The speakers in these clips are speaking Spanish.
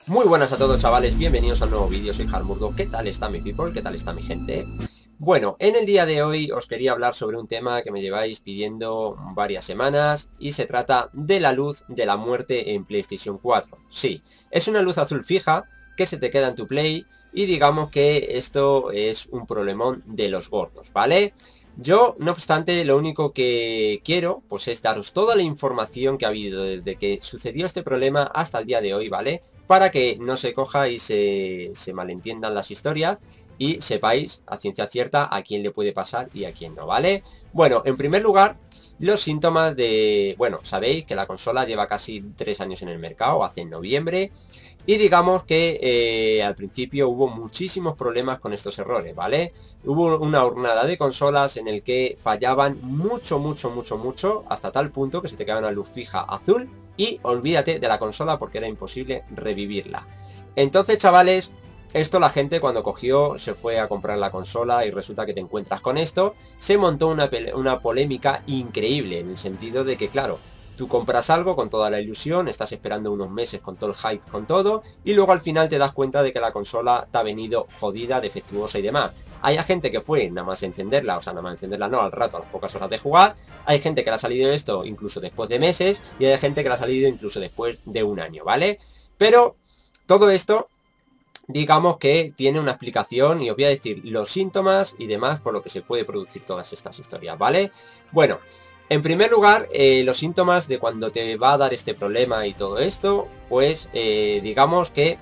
Muy buenas a todos, chavales, bienvenidos a un nuevo vídeo. Soy Harmurdo. ¿Qué tal está mi people? ¿Qué tal está mi gente? Bueno, en el día de hoy os quería hablar sobre un tema que me lleváis pidiendo varias semanas y se trata de la luz de la muerte en PlayStation 4. Sí, es una luz azul fija que se te queda en tu Play y digamos que esto es un problemón de los gordos, ¿vale? Yo, no obstante, lo único que quiero, pues es daros toda la información que ha habido desde que sucedió este problema hasta el día de hoy, ¿vale? Para que no se coja y se malentiendan las historias y sepáis a ciencia cierta a quién le puede pasar y a quién no, ¿vale? Bueno, en primer lugar, los síntomas de... Bueno, sabéis que la consola lleva casi 3 años en el mercado, hace en noviembre. Y digamos que al principio hubo muchísimos problemas con estos errores, ¿vale? Hubo una hornada de consolas en el que fallaban mucho, hasta tal punto que se te quedaba una luz fija azul y olvídate de la consola porque era imposible revivirla. Entonces, chavales, esto la gente cuando cogió se fue a comprar la consola y resulta que te encuentras con esto, se montó una polémica increíble en el sentido de que, claro, tú compras algo con toda la ilusión, estás esperando unos meses con todo el hype, con todo, y luego al final te das cuenta de que la consola te ha venido jodida, defectuosa y demás. Hay gente que fue nada más encenderla, o sea, nada más encenderla no, al rato, a las pocas horas de jugar. Hay gente que le ha salido esto incluso después de meses, y hay gente que le ha salido incluso después de un año, ¿vale? Pero todo esto, digamos que tiene una explicación y os voy a decir los síntomas y demás por lo que se puede producir todas estas historias, ¿vale? Bueno, en primer lugar, los síntomas de cuando te va a dar este problema y todo esto, pues digamos que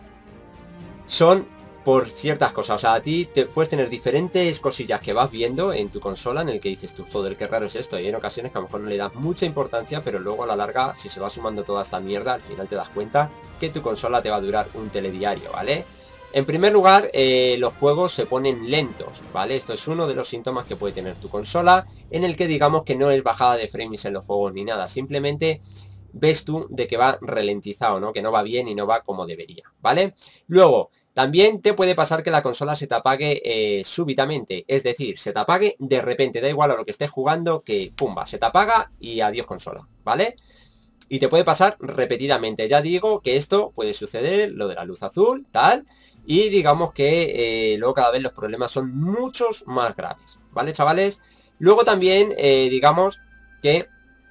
son por ciertas cosas. O sea, a ti te puedes tener diferentes cosillas que vas viendo en tu consola en el que dices tú, joder, qué raro es esto. Y hay en ocasiones que a lo mejor no le das mucha importancia, pero luego a la larga, si se va sumando toda esta mierda, al final te das cuenta que tu consola te va a durar un telediario, ¿vale? En primer lugar, los juegos se ponen lentos, ¿vale? Esto es uno de los síntomas que puede tener tu consola, en el que digamos que no es bajada de frames en los juegos ni nada, simplemente ves tú de que va ralentizado, ¿no? Que no va bien y no va como debería, ¿vale? Luego, también te puede pasar que la consola se te apague súbitamente, es decir, se te apague de repente, da igual a lo que estés jugando, que pumba, se te apaga y adiós consola, ¿vale? Y te puede pasar repetidamente. Ya digo que esto puede suceder, lo de la luz azul, tal. Y digamos que luego cada vez los problemas son muchos más graves. ¿Vale, chavales? Luego también, digamos que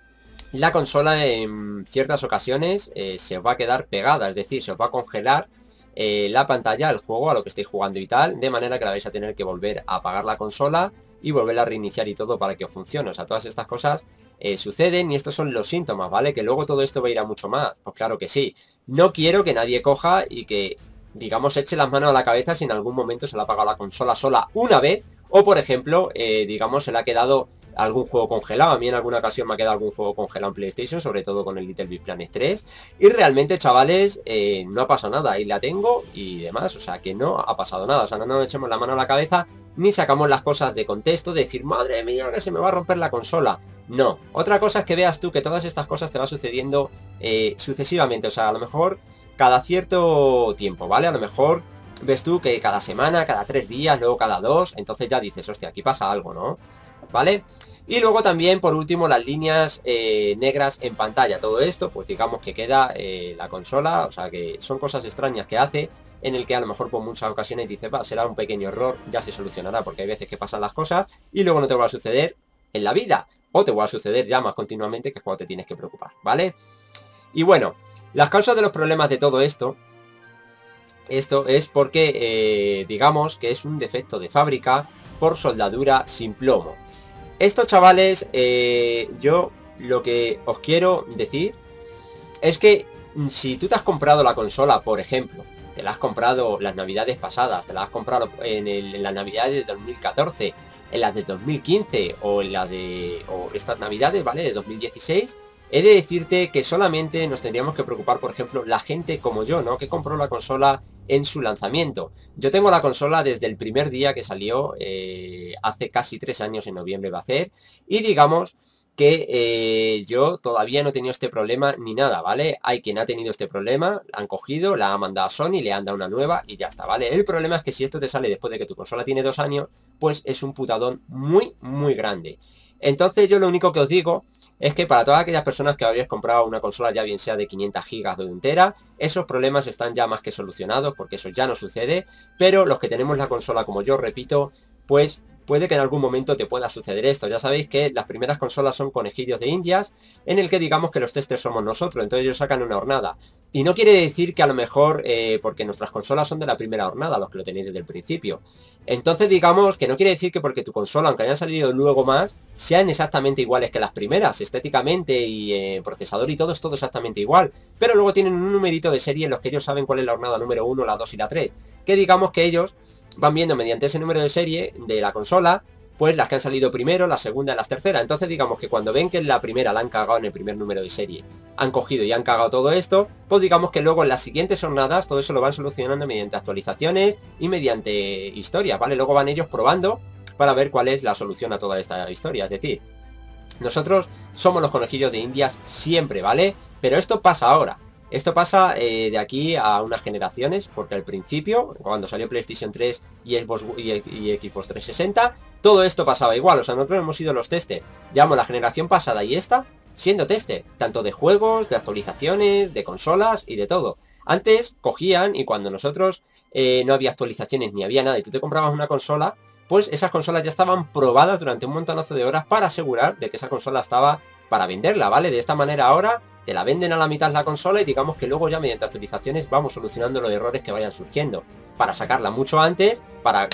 la consola en ciertas ocasiones se va a quedar pegada. Es decir, se os va a congelar la pantalla, el juego, a lo que estéis jugando y tal. De manera que la vais a tener que volver a apagar la consola y volver a reiniciar y todo para que os funcione. O sea, todas estas cosas suceden y estos son los síntomas, ¿vale? Que luego todo esto va a ir a mucho más. Pues claro que sí. No quiero que nadie coja y que, digamos, eche las manos a la cabeza si en algún momento se le ha apagado la consola sola una vez. O, por ejemplo, digamos, se le ha quedado algún juego congelado. A mí en alguna ocasión me ha quedado algún juego congelado en PlayStation, sobre todo con el Little Big Planet 3. Y realmente, chavales, no ha pasado nada. Ahí la tengo y demás. O sea, que no ha pasado nada. O sea, no nos echemos la mano a la cabeza ni sacamos las cosas de contexto, de decir, madre mía, que se me va a romper la consola. No. Otra cosa es que veas tú que todas estas cosas te va sucediendo sucesivamente. O sea, a lo mejor cada cierto tiempo, ¿vale? A lo mejor ves tú que cada semana, cada 3 días, luego cada 2, entonces ya dices, hostia, aquí pasa algo, ¿no? ¿Vale? Y luego también, por último, las líneas negras en pantalla. Todo esto, pues digamos que queda la consola, o sea que son cosas extrañas que hace, en el que a lo mejor por muchas ocasiones dices, va, será un pequeño error, ya se solucionará, porque hay veces que pasan las cosas y luego no te va a suceder en la vida, o te va a suceder ya más continuamente, que es cuando te tienes que preocupar, ¿vale? Y bueno, las causas de los problemas de todo esto es porque, digamos, que es un defecto de fábrica por soldadura sin plomo. Esto, chavales, yo lo que os quiero decir es que si tú te has comprado la consola, por ejemplo, te la has comprado las navidades pasadas, te la has comprado en las navidades de 2014, en las de 2015 o en las de estas navidades, ¿vale? De 2016, he de decirte que solamente nos tendríamos que preocupar, por ejemplo, la gente como yo, ¿no? Que compró la consola en su lanzamiento. Yo tengo la consola desde el primer día que salió, hace casi 3 años, en noviembre va a ser, y digamos que yo todavía no he tenido este problema ni nada, ¿vale? Hay quien ha tenido este problema, la han cogido, la ha mandado a Sony, le han dado una nueva y ya está, ¿vale? El problema es que si esto te sale después de que tu consola tiene 2 años, pues es un putadón muy grande. Entonces yo lo único que os digo es que para todas aquellas personas que habéis comprado una consola ya bien sea de 500 gigas o de 1 tera, esos problemas están ya más que solucionados porque eso ya no sucede, pero los que tenemos la consola, como yo repito, pues puede que en algún momento te pueda suceder esto. Ya sabéis que las primeras consolas son conejillos de indias, en el que digamos que los testers somos nosotros, entonces ellos sacan una hornada. Y no quiere decir que a lo mejor, porque nuestras consolas son de la primera hornada, los que lo tenéis desde el principio. Entonces digamos que no quiere decir que porque tu consola, aunque hayan salido luego más, sean exactamente iguales que las primeras, estéticamente y procesador y todo es todo exactamente igual. Pero luego tienen un numerito de serie en los que ellos saben cuál es la hornada número 1, la 2 y la 3. Que digamos que ellos van viendo mediante ese número de serie de la consola, pues las que han salido primero, la segunda y las terceras. Entonces digamos que cuando ven que en la primera la han cagado en el primer número de serie, han cogido y han cagado todo esto, pues digamos que luego en las siguientes jornadas todo eso lo van solucionando mediante actualizaciones y mediante historias, ¿vale? Luego van ellos probando para ver cuál es la solución a toda esta historia. Es decir, nosotros somos los conejillos de indias siempre, ¿vale? Pero esto pasa ahora. Esto pasa de aquí a unas generaciones, porque al principio, cuando salió PlayStation 3 y Xbox 360, todo esto pasaba igual. O sea, nosotros hemos sido los testers. Llevamos la generación pasada y esta siendo tester, tanto de juegos, de actualizaciones, de consolas y de todo. Antes cogían y cuando nosotros no había actualizaciones ni había nada y tú te comprabas una consola, pues esas consolas ya estaban probadas durante un montonazo de horas para asegurar de que esa consola estaba para venderla, ¿vale? De esta manera ahora te la venden a la mitad la consola y digamos que luego ya mediante actualizaciones vamos solucionando los errores que vayan surgiendo para sacarla mucho antes, para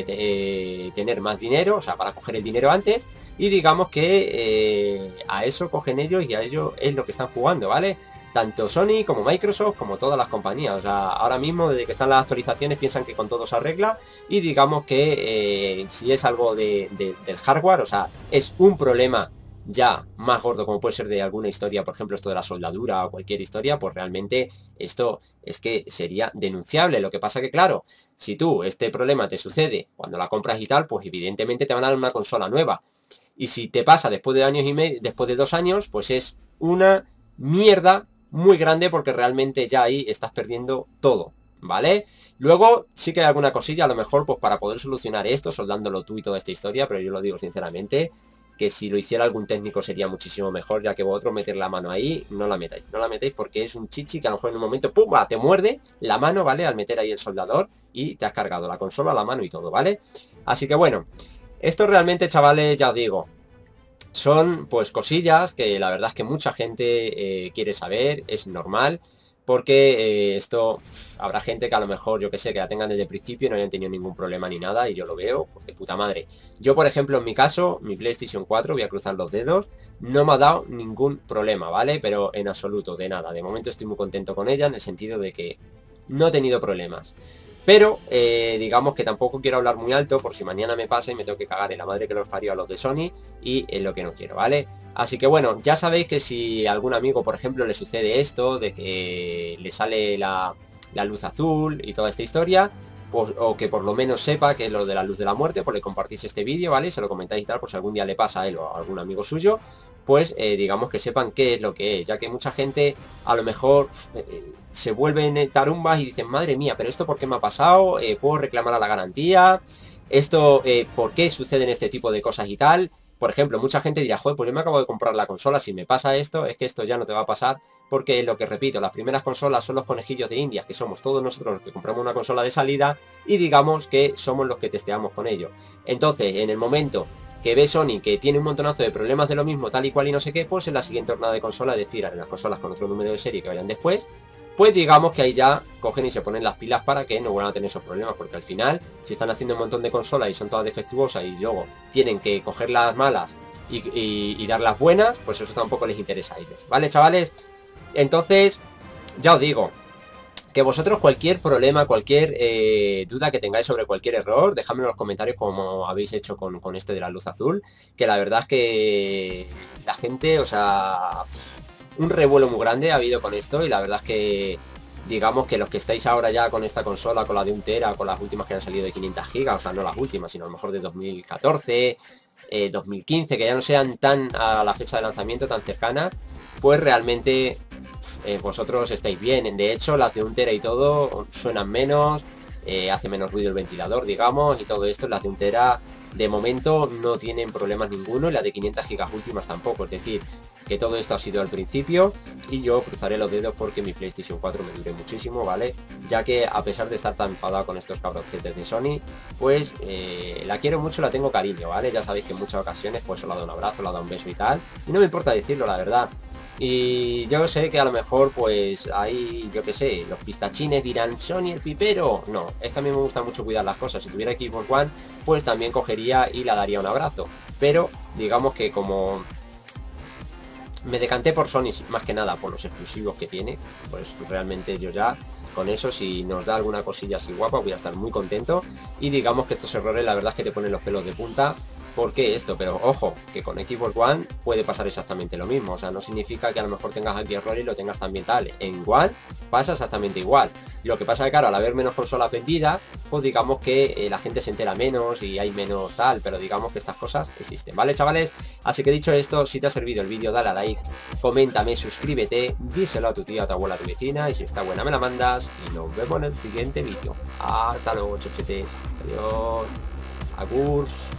tener más dinero, o sea, para coger el dinero antes y digamos que a eso cogen ellos y a ello es lo que están jugando, ¿vale? Tanto Sony como Microsoft como todas las compañías. O sea, ahora mismo desde que están las actualizaciones piensan que con todo se arregla y digamos que si es algo del hardware, o sea, es un problema ya más gordo como puede ser de alguna historia, por ejemplo esto de la soldadura o cualquier historia, pues realmente esto es que sería denunciable. Lo que pasa que claro, si tú este problema te sucede cuando la compras y tal, pues evidentemente te van a dar una consola nueva. Y si te pasa después de años y medio, después de 2 años, pues es una mierda muy grande porque realmente ya ahí estás perdiendo todo, ¿vale? Luego sí que hay alguna cosilla, a lo mejor pues para poder solucionar esto, soldándolo tú y toda esta historia, pero yo lo digo sinceramente, que si lo hiciera algún técnico sería muchísimo mejor, ya que vosotros meter la mano ahí, no la metáis porque es un chichi que a lo mejor en un momento, ¡pum!, te muerde la mano, ¿vale? Al meter ahí el soldador y te has cargado la consola, la mano y todo, ¿vale? Así que bueno, esto realmente, chavales, ya os digo, son pues cosillas que la verdad es que mucha gente quiere saber, es normal. Porque esto, habrá gente que a lo mejor, yo que sé, que la tengan desde el principio y no hayan tenido ningún problema ni nada, y yo lo veo, pues de puta madre. Yo, por ejemplo, en mi caso, mi PlayStation 4, voy a cruzar los dedos, no me ha dado ningún problema, ¿vale? Pero en absoluto, de nada. De momento estoy muy contento con ella, en el sentido de que no he tenido problemas. Pero, digamos que tampoco quiero hablar muy alto por si mañana me pasa y me tengo que cagar en la madre que los parió a los de Sony y es lo que no quiero, ¿vale? Así que bueno, ya sabéis que si a algún amigo, por ejemplo, le sucede esto, de que le sale la luz azul y toda esta historia, pues, o que por lo menos sepa que es lo de la luz de la muerte, pues le compartís este vídeo, ¿vale? Se lo comentáis y tal, por si algún día le pasa a él o a algún amigo suyo, pues digamos que sepan qué es lo que es, ya que mucha gente a lo mejor se vuelven tarumbas y dicen, madre mía, pero esto ¿por qué me ha pasado? ¿Puedo reclamar a la garantía? ¿Esto por qué suceden este tipo de cosas y tal? Por ejemplo, mucha gente dirá, joder, pues yo me acabo de comprar la consola, si me pasa esto, es que esto ya no te va a pasar, porque lo que repito, las primeras consolas son los conejillos de India, que somos todos nosotros los que compramos una consola de salida y digamos que somos los que testeamos con ello. Entonces, en el momento que ve Sony que tiene un montonazo de problemas de lo mismo, tal y cual y no sé qué, pues en la siguiente jornada de consola, es decir, en las consolas con otro número de serie que vayan después, pues digamos que ahí ya cogen y se ponen las pilas para que no vuelvan a tener esos problemas, porque al final, si están haciendo un montón de consolas y son todas defectuosas y luego tienen que coger las malas y dar las buenas, pues eso tampoco les interesa a ellos, ¿vale, chavales? Entonces, ya os digo, que vosotros cualquier problema, cualquier duda que tengáis sobre cualquier error, dejadme en los comentarios como habéis hecho con este de la luz azul, que la verdad es que la gente, o sea, un revuelo muy grande ha habido con esto y la verdad es que digamos que los que estáis ahora ya con esta consola, con la de 1 tera, con las últimas que han salido de 500 gigas, o sea, no las últimas, sino a lo mejor de 2014, 2015, que ya no sean tan a la fecha de lanzamiento tan cercanas, pues realmente vosotros estáis bien. De hecho, las de 1 tera y todo suenan menos, hace menos ruido el ventilador, digamos, y todo esto. Las de 1 tera de momento no tienen problemas ninguno, y las de 500 gigas últimas tampoco. Es decir, que todo esto ha sido al principio, y yo cruzaré los dedos porque mi PlayStation 4 me dure muchísimo, ¿vale? Ya que a pesar de estar tan enfadado con estos cabroncetes de Sony, pues la quiero mucho, la tengo cariño, ¿vale? Ya sabéis que en muchas ocasiones pues os la doy un abrazo, la doy un beso y tal, y no me importa decirlo, la verdad. Y yo sé que a lo mejor pues ahí, yo que sé, los pistachines dirán, Sony el pipero. No, es que a mí me gusta mucho cuidar las cosas. Si tuviera Xbox One, pues también cogería y la daría un abrazo. Pero digamos que como me decanté por Sony más que nada por los exclusivos que tiene, pues realmente yo ya con eso, si nos da alguna cosilla así guapa, voy a estar muy contento. Y digamos que estos errores la verdad es que te ponen los pelos de punta. ¿Por qué esto? Pero ojo, que con Xbox One puede pasar exactamente lo mismo. O sea, no significa que a lo mejor tengas aquí error y lo tengas también tal. En One pasa exactamente igual. Lo que pasa es que claro, al haber menos consolas vendidas, pues digamos que la gente se entera menos y hay menos tal. Pero digamos que estas cosas existen, ¿vale, chavales? Así que dicho esto, si te ha servido el vídeo, dale a like, coméntame, suscríbete, díselo a tu tía, a tu abuela, a tu vecina, y si está buena me la mandas. Y nos vemos en el siguiente vídeo. Hasta luego, chochetes. Adiós. Agur.